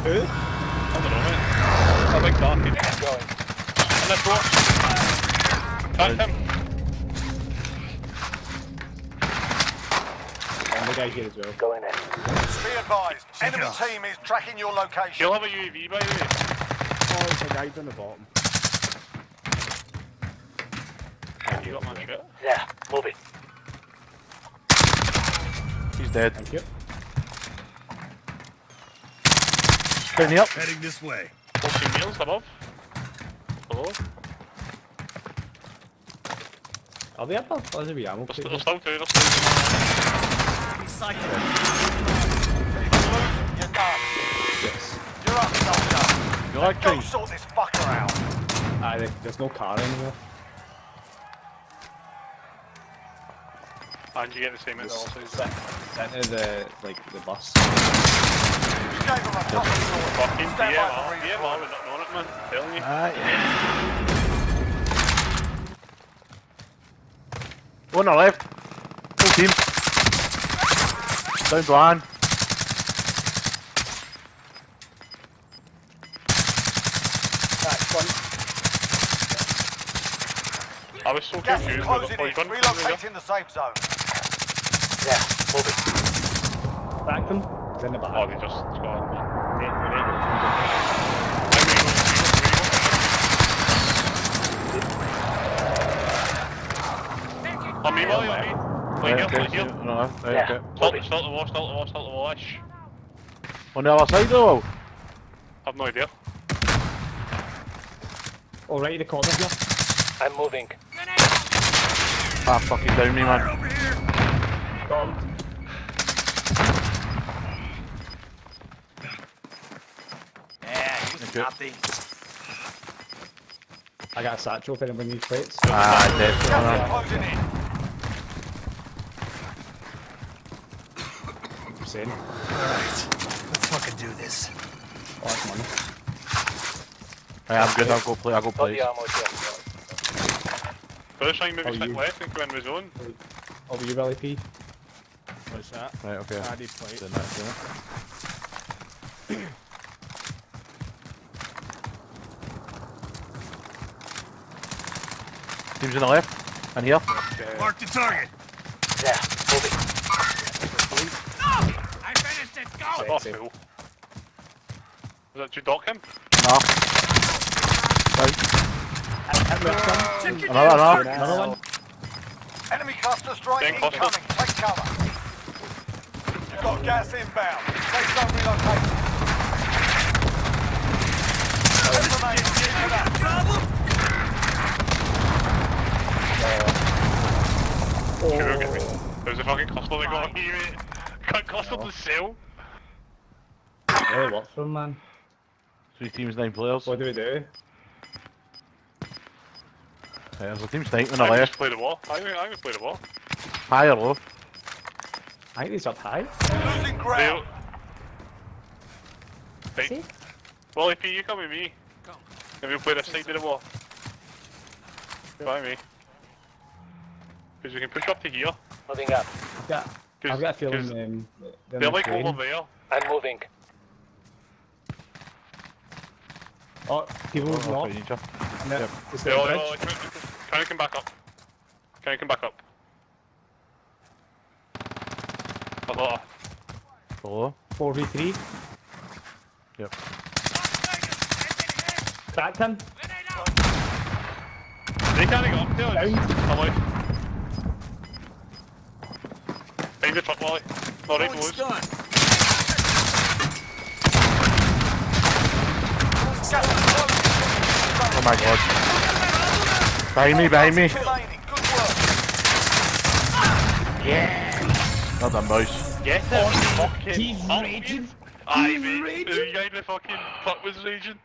Who? I don't know, mate. A big dark in going. And this door. Cracked him. And the guy here as well. Going in. Be advised, enemy team is tracking your location. You'll have a UAV by the way. Oh, it's a guy down the bottom. You got my shit. Yeah, move it. He's dead. Thank you. Down here. Heading this way. 14 meals above. Below. Are they up? Or is it ammo? There's still two, there's still You're done. Yes. You're up, soldier. You like Go trees? sort this fucker out. Aye, there's no car anymore. And you get the same as also. Sent to the, like, the bus. You gave them a top sword. Fucking Stand by DMR, for DMR, we're not on it, man. I'm telling you. Yeah. One on the left. Full team. Down blind. That's one. I was so Gas is confused. closing in. Relocating the safe zone. Yeah, move it. Back them. He's in the back. Oh, they just squad, man. On me, Molly, on me. Play here, play here. No, Yeah. okay. Start the wall, start the wall, start the wall-ish. On the other side though. I've no idea. Oh, right in the corner here. I'm moving. Ah, fucking down me, man. Got him. Thank you. I got a satchel if anyone needs plates. Ah, dead. Gas is No, closing in. I'm saying. Alright, let's fucking do this. Oh, that's money. Right, I'm good. I'll go play. I'll go Got play. the ammo here. First time maybe Oh, stick you- left and go in the zone. Oh, were you really P? What's that? Right, okay. I need plate. Doing that, doing that. Teams on the left. And here. Mark the target. Yeah, move it. I finished it. Go. Oh, Sexy. cool. Was that, did you dock him? No. Right. Chicken Another. Another one. Enemy cluster strike Then cluster. incoming. Take cover. You've got gas inbound. Safe zone relocated. Sure, get me. There's a fucking cluster that got on me, mate. Can't cluster the cell. Really works for him, man. 3 teams, 9 players. What do we do? There's a team sniping on the I just left. play the wall. I can play the wall. High or low? I think he's up high. Losing ground. Right. See? Well, if you come with me, and we'll play this side of the wall. By me. Because we can push up to here. Moving up. I've got a feeling They're like over there. I'm moving. Oh, people moving Oh, up. ninja. No, Yep. it's They're the all, bridge. can you come back up? Can you come back up? A lot. Below. 4v3. Yep. Cracked him. They can't get up there. Down. Come out. Behind the truck, Wally. No, right below us. Oh my god. Behind me, behind me. Remaining. Good work. Not done, boys. Get him fucking He's up. raging. Aye, He's mate. raging. The guy in the fucking truck was raging.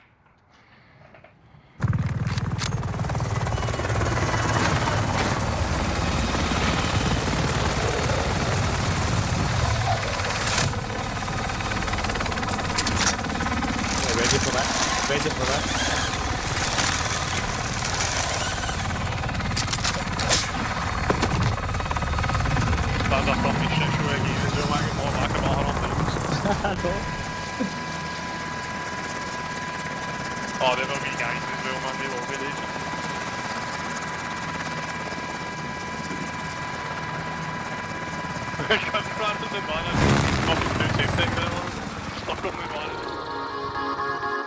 Yeah, ready for that. Ready for that. Stand up off me shit show again. There's no wagon more back of all things. Oh, they're wee guys as well, man. They will be legends. Come front of the man. I'm 2 6 stuck on the man.